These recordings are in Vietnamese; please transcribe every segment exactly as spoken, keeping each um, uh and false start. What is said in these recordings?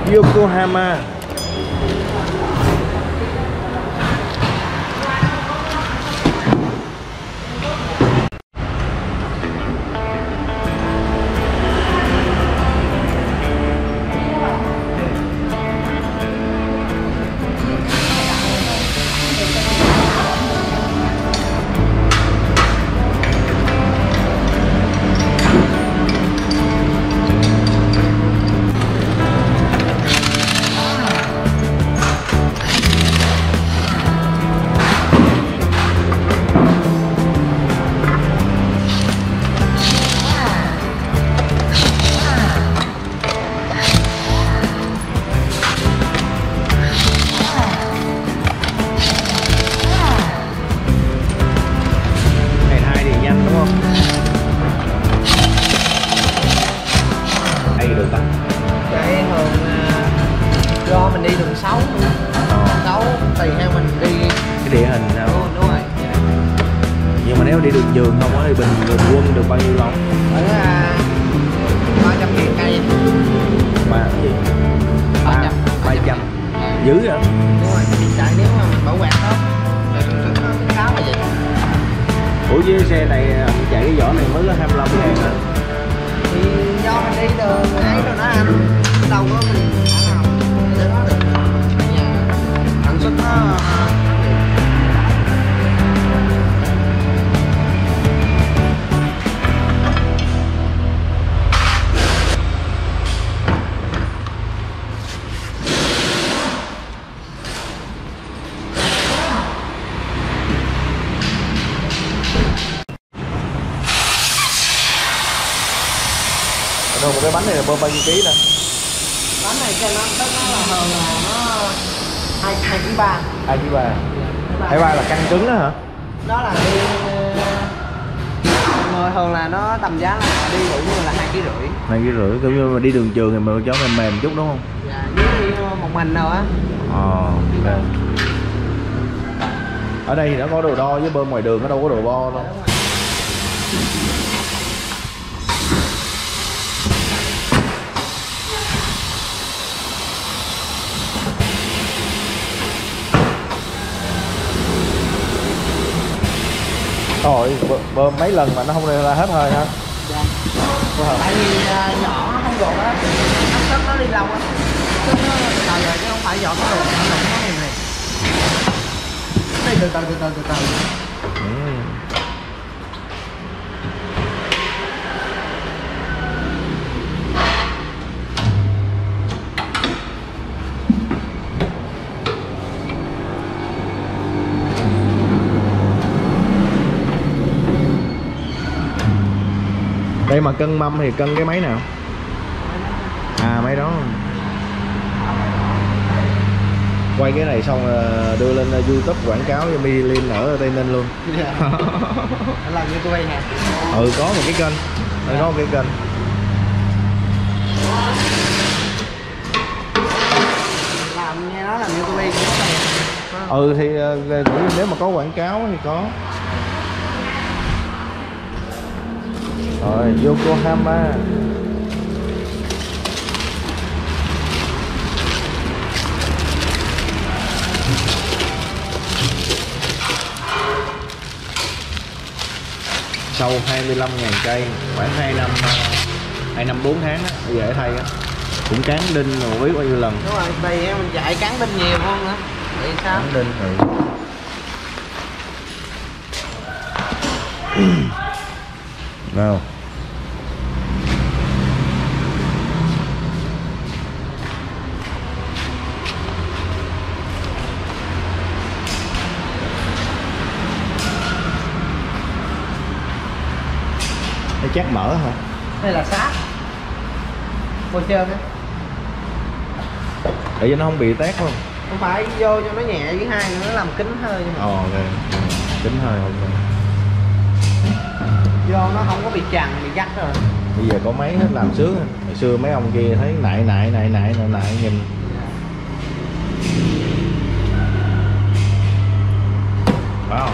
Yokohama. Đi đường trường không á thì bình bình quân được bao nhiêu lâu? Ở ba trăm ngàn cây. Ba gì? Ba ba trăm. Dữ vậy? Đúng rồi. Chạy nếu mà mình bảo quản tốt thì nó khá là vậy. Ủa với xe này chạy cái vỏ này mới có hai mươi lăm ngàn hả? Thì do mình đi đường ấy rồi đó anh, đâu có mình nào để đó được. Nhà sản xuất nó Rồi một cái bánh này là bơm bao nhiêu ký nè? bánh này cho nó tất nó là thường là nó hai hai ký ba. Hai ký ba. Hai ba là căng cứng đó hả? Đó là đi người thường là nó tầm giá là đi đủ như là hai ký rưỡi. Hai ký rưỡi, kiểu như mà đi đường trường thì mình cho mềm mềm chút đúng không? Dạ, với đi một mình rồi á. Ờ, ok. Ở đây thì nó có đồ đo với bơm ngoài đường nó đâu có đồ bo đâu. Rồi bơm mấy lần mà nó không ra hết hơi hả? Dạ. Tại vì uh, nhỏ nó không gột á, nó sức nó đi lâu á, sức nó trời rồi chứ không phải dọn nó đụng nó đụng nó này này. Đây từ từ từ từ từ từ. Ừ. Đây mà cân mâm thì cân cái máy nào? À máy đó. Quay cái này xong đưa lên YouTube quảng cáo cho Michelin ở Tây Ninh luôn. Dạ. Làm YouTube hả? Ừ có một cái kênh. Đây có một cái kênh. Làm nghe nói làm YouTube cũng có tiền. Ừ thì nếu mà có quảng cáo thì có. Rồi Yokohama. Sau hai mươi lăm ngàn cây khoảng hai năm hai năm bốn tháng á, bây giờ để thay á. Cũng cán đinh rồi biết bao nhiêu lần. Đúng rồi, đây mình chạy cán đinh nhiều hơn nữa. Vậy sao? Cán đinh ừ. Nào. Đây chắc mở hả? Đây là sáp bôi trơn á. Để cho nó không bị tét không? Không phải, vô cho nó nhẹ, với hai nó làm kính hơi. Ồ oh, ok, kính hơi ok. Vô nó không có bị trằn, bị gắt rồi. Bây giờ có máy hết làm sướng. Hồi xưa mấy ông kia thấy nại nại nại nại nại nại nhìn. Wow.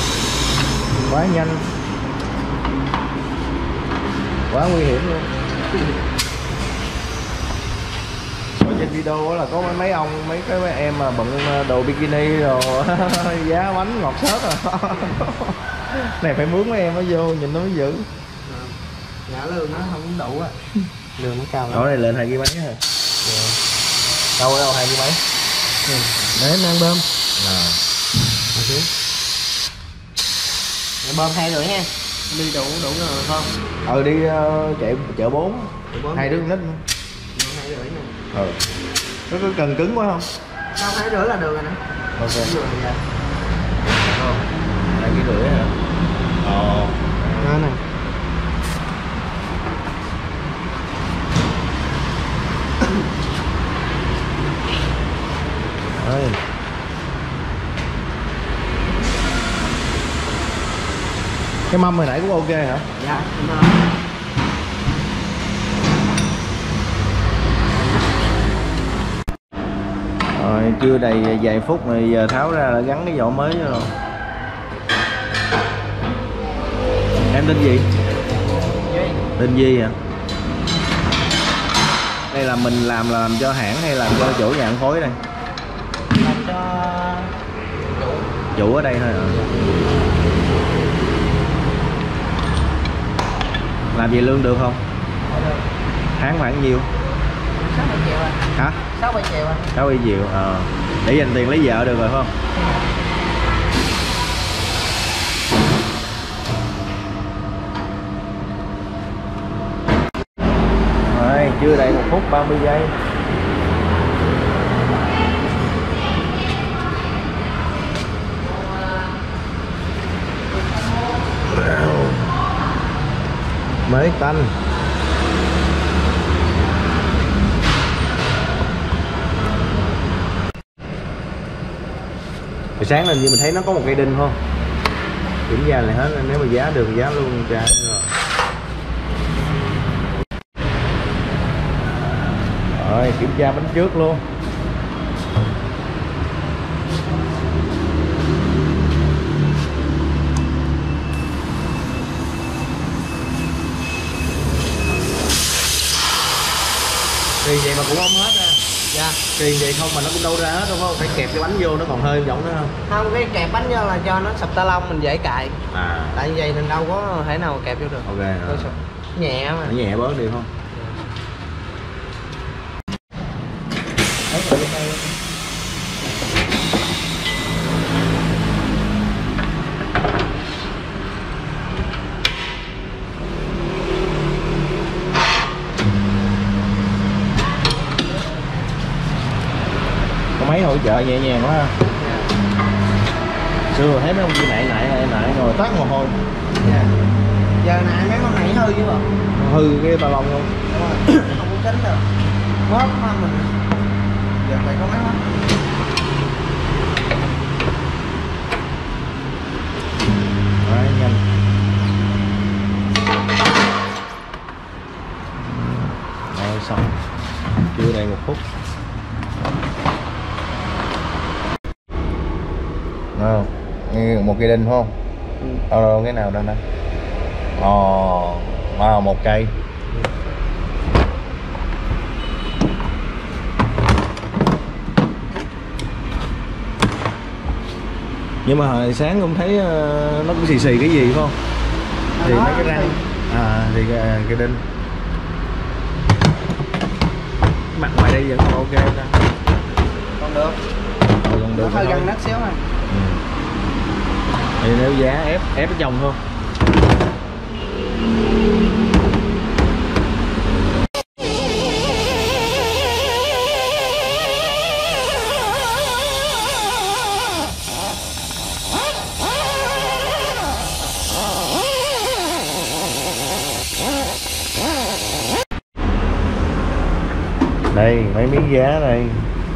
Quá nhanh. Quá nguy hiểm luôn. Ở trên video đó là có mấy ông mấy cái mấy em mà bận đồ bikini rồi giá bánh ngọt xớt rồi. Này phải mướn mấy em nó vô nhìn nó mới dữ. Dạ lương nó không đủ á. Lương nó cao lắm. Ở đây lên hai ký mấy hả? Dạ. Đâu đâu hai ký mấy? Ừ. Để mang bơm. À. Okay. Bơm hai rưỡi ha. Đi đủ đủ rồi không? Ừ đi uh, chạy chợ bốn. Hai đứa nít. Hai rưỡi nè. Ừ. Có, có cần cứng quá không? Không, hai rưỡi là được rồi nè. Ok. Được rồi dạ. Không. Hai ký rưỡi hả? Ồ. Đó nè. Đấy. Cái mâm hồi nãy cũng ok hả? Dạ, đúng rồi. Rồi chưa đầy vài phút này giờ tháo ra là gắn cái vỏ mới cho rồi. Em tên gì? Duy. Tên Duy hả? Đây là mình làm là làm cho hãng hay làm cho chỗ nhà ăn khối đây? Làm cho chủ. Chủ ở đây thôi hả? Làm gì lương được không? Được. Tháng khoảng nhiêu? sáu bảy triệu à. Hả? sáu bảy triệu à. sáu bảy triệu. Ờ. Để dành tiền lấy vợ được rồi phải không? Rồi, chưa đầy một phút ba mươi giây. Mới tanh. Hồi sáng lên như mình thấy nó có một cây đinh không? Kiểm tra lại hết, nếu mà giá được giá luôn tra rồi. Rồi kiểm tra bánh trước luôn. Kỳ vậy mà cũng không hết ra. Dạ. Kỳ vậy không mà nó cũng đâu ra hết đâu phải không? Phải kẹp cái bánh vô nó còn hơi giọng nữa không? Không, cái kẹp bánh vô là cho nó sập ta lông mình dễ cài. À. Tại như vậy mình đâu có thể nào kẹp vô được. Ok rồi. Nhẹ mà. Nó nhẹ bớt đi không? Đấy, rồi đây. Có máy hỗ trợ nhẹ nhàng quá ha. Xưa thấy mấy ông kia nại nại nại nại ngồi tắt mồ hôi. Dạ. Giờ nãy mấy con này hư chứ bộ. Hư cái tà lông luôn. Đúng rồi. Không có kính được. Móp mà mình. Giờ phải có máy móp. Đấy, nhanh. Rồi xong. Chưa đầy một phút. Nào, một cây đinh phải không? Ừ. Ờ, cái nào đây nè? Ồ, wow, một cây. Nhưng mà hồi sáng cũng thấy uh, nó cũng xì xì cái gì phải không? Thì đó, mấy cái răng. À, thì cái, cái đinh. Mặt ngoài đây vẫn còn ok ta. Còn được. Ừ, còn được. Nó hơi găng nát xíu này. Ừ. Thì nếu giá ép ép ở trong thôi. Đây mấy miếng giá đây.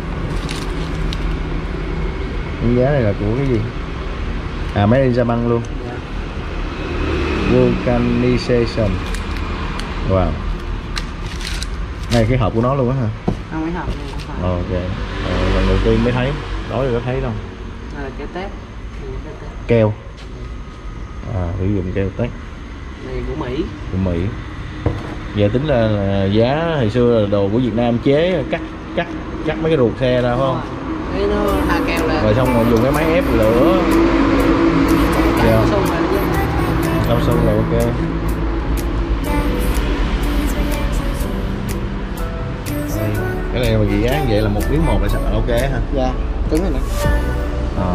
Miếng giá này là của cái gì? À, máy in ra băng luôn. Yeah. Vulcanization. Wow. Đây cái hộp của nó luôn á hả? Không, mấy hộp này không phải. Ờ, ok. Ờ, lần đầu tiên mới thấy. Đó giờ có thấy đâu. Đây là cái tép. Keo. À, sử dụng keo tét. Này của Mỹ. Của Mỹ. Giờ tính ra là giá hồi xưa là đồ của Việt Nam chế cắt cắt cắt mấy cái ruột xe ra phải không? Cái nó thà kèo lên. Rồi xong rồi dùng cái máy ép lửa. Dạ. Cao su là ok. Cái này mà gì giá vậy là một miếng một là sao ok ha? Dạ, cứng rồi nè. Ờ.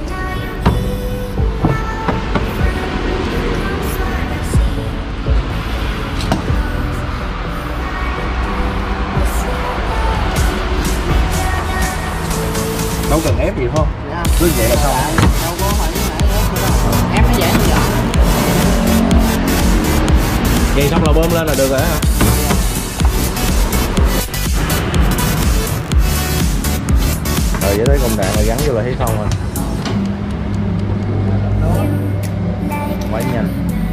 Đâu cần ép gì không? Dạ. Cứ vậy là xong. Dạ, đâu có phải ép nó dễ như vậy. Vậy xong là bơm lên là được rồi hả? Rồi với tới công đoạn là gắn vô là thấy xong rồi. Quá nhanh.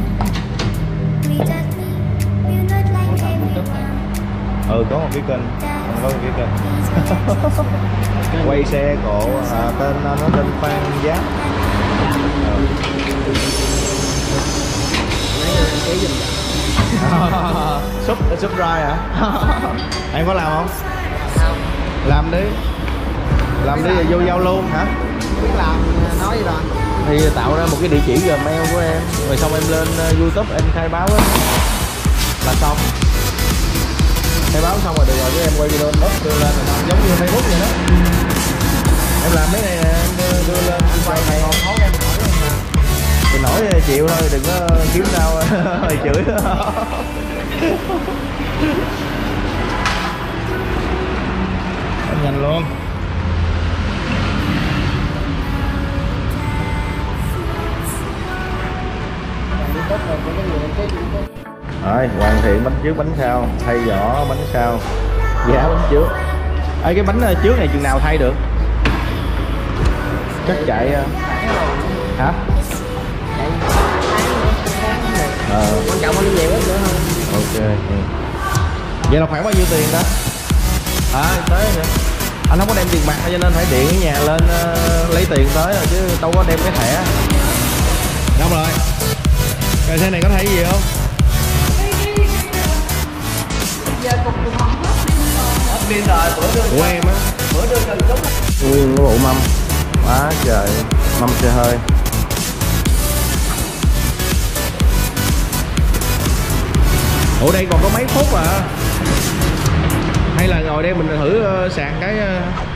Ừ có một cái kênh, không có một cái kênh. Quay xe cộ à, tên nó tên Phan Giáp. Ừ. Súp súp rai hả? Em có làm không? Làm đi. Làm đi rồi vô giao luôn hả? Biết làm nói gì rồi. Thì tạo ra một cái địa chỉ Gmail của em, rồi xong em lên YouTube em khai báo á là xong. Khai báo xong rồi được rồi, cái em quay video up đưa lên là giống như Facebook vậy đó. Em làm mấy này nè, em đưa, đưa lên Quay này còn khó em hỏi luôn mà. thì nổi chịu thôi, đừng có kiếm đâu rồi chửi. Nhanh luôn. Rồi hoàn thiện bánh trước bánh sau, thay vỏ bánh sau, giá bánh trước. Ê, cái bánh trước này chừng nào thay được? Chắc chạy hả? Ờ. Quan trọng bao nhiêu nhiều nữa hơn. Ok. Ừ. Vậy là khoảng bao nhiêu tiền đó? À tới rồi. Anh không có đem tiền mặt cho nên phải điện ở nhà lên uh, lấy tiền tới rồi chứ đâu có đem cái thẻ. Đâu rồi? Cái xe này có thấy gì không? Giờ cục cục không hết pin rồi, bữa đưa Của em á. bữa đưa cần cúng. Nguyên cái bộ mâm. Quá trời, mâm xe hơi. Ủa đây còn có mấy phút à? Hay là ngồi đây mình thử uh, sạc cái uh,